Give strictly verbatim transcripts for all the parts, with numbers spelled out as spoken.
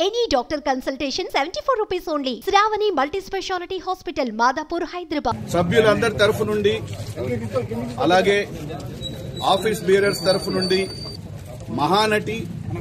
Any doctor consultation seventy-four rupees only. Shravani Multi Speciality Hospital, Madhapur, Hyderabad. సభ్యులందరి తరఫు నుండి అలాగే office bearers తరఫు నుండి మహానటి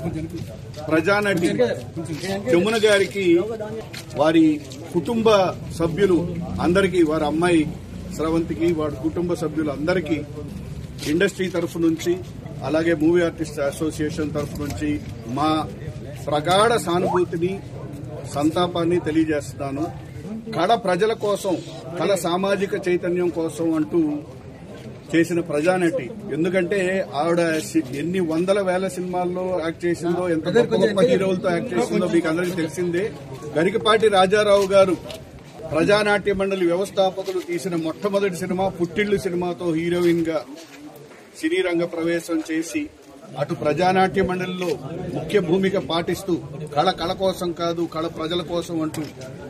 ప్రజానటి జమున గారికి వారి కుటుంబ సభ్యులు అందరికీ వారి అమ్మాయి స్రవంతికి వారి కుటుంబ సభ్యులు అందరికీ ఇండస్ట్రీ తరఫు నుంచి అలాగే మూవీ ఆర్టిస్ట్ అసోసియేషన్ తరఫు నుంచి మా ప్రగాఢ సానుభూతిని సంతాపాన్ని తెలియజేస్తున్నాను. కళ ప్రజల కోసం, కళ సామాజిక చైతన్యం కోసం అంటూ చేసిన ప్రజానటి. ఎందుకంటే ఆవిడ ఎన్ని వందల వేల సినిమాల్లో యాక్ట్ చేసిందో, ఎంత గొప్ప గొప్ప హీరోలతో యాక్ట్ చేసిందో మీకు అందరికీ తెలిసిందే. గరికపాటి రాజారావు గారు ప్రజానాట్య మండలి వ్యవస్థాపకులు తీసిన మొట్టమొదటి సినిమా పుట్టిళ్లు సినిమాతో హీరోయిన్ గా సినీ రంగ ప్రవేశం చేసి అటు ప్రజానాట్య మండలిలో ముఖ్య భూమిక పాటిస్తూ కళ కళ కోసం కాదు, కళ ప్రజల కోసం అంటూ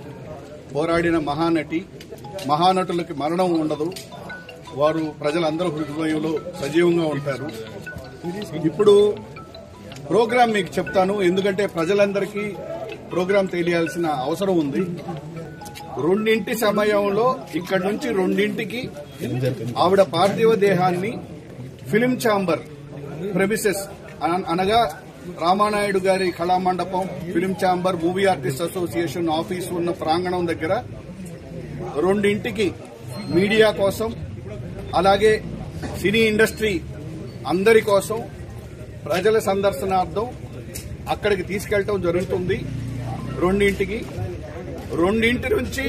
పోరాడిన మహానటి. మహానటులకి మరణం ఉండదు, వారు ప్రజలందరూ హృదయంలో సజీవంగా ఉంటారు. ఇప్పుడు ప్రోగ్రాం మీకు చెప్తాను, ఎందుకంటే ప్రజలందరికీ ప్రోగ్రాం తెలియాల్సిన అవసరం ఉంది. రెండింటి సమయంలో ఇక్కడి నుంచి రెండింటికి ఆవిడ పార్థివ దేహాన్ని ఫిలిం ఛాంబర్ ప్రెమిసెస్ అనగా రామానాయుడు గారి కళామండపం, film chamber, movie artist association office ఉన్న ప్రాంగణం దగ్గర రెండింటికి మీడియా కోసం అలాగే సినీ ఇండస్ట్రీ అందరి కోసం ప్రజల సందర్శనార్థం అక్కడికి తీసుకెళ్లడం జరుగుతుంది. రెండింటికి రెండింటి నుంచి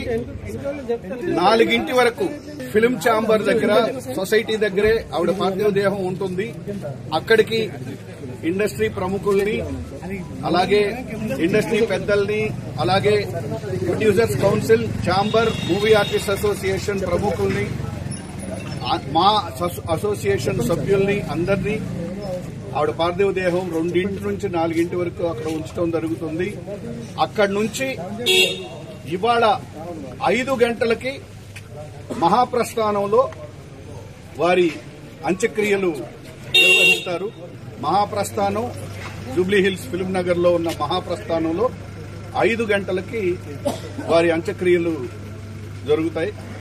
నాలుగింటి వరకు ఫిలిం ఛాంబర్ దగ్గర సొసైటీ దగ్గరే ఆవిడ పార్థివ దేహం ఉంటుంది. అక్కడికి ఇండస్ట్రీ ప్రముఖుల్ని అలాగే ఇండస్ట్రీ పెద్దల్ని అలాగే producers council, chamber, movie artist association ప్రముఖుల్ని, మా అసోసియేషన్ సభ్యుల్ని అందరినీ ఆవిడ పార్థివ దేహం రెండింటి నుంచి నాలుగింటి వరకు అక్కడ ఉంచడం జరుగుతుంది. అక్కడి నుంచి ఇవాళ ఐదు గంటలకి మహాప్రస్థానంలో వారి అంత్యక్రియలు నిర్వహిస్తారు. మహాప్రస్థానం జూబ్లీహిల్స్ ఫిల్మ్ నగర్ లో ఉన్న మహాప్రస్థానంలో ఐదు గంటలకి వారి అంత్యక్రియలు జరుగుతాయి.